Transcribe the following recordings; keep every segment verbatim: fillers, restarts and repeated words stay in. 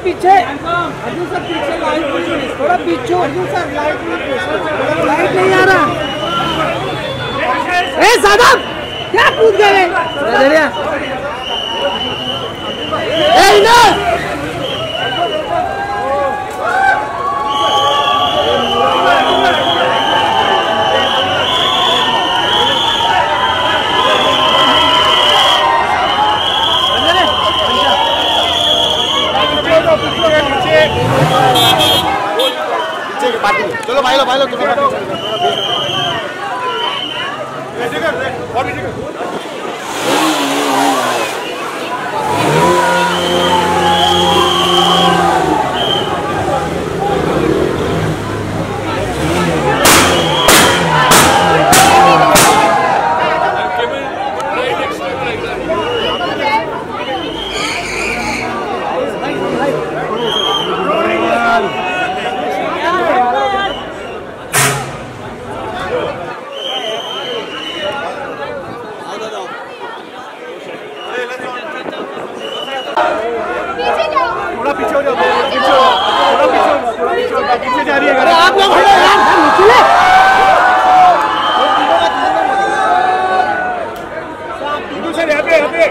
पीछे, अर्जुन सर पीछे लाइट, थोड़ा पीछे अर्जुन सर, लाइट लाइट नहीं आ रहा। ए सादम क्या कूद गए? ए ना चलो भाई लो भाई लो तुम्हें थोड़ा पीछे हो जाओ, थोड़ा पीछे हो जाओ, थोड़ा पीछे हो जाओ, थोड़ा पीछे हो जाओ, पीछे जा रही है। अरे आप लोग खड़े यार, निकले। बिल्कुल सर, यहाँ पे, यहाँ पे।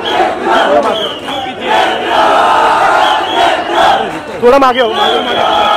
थोड़ा मांगे हो, मांगे मांगे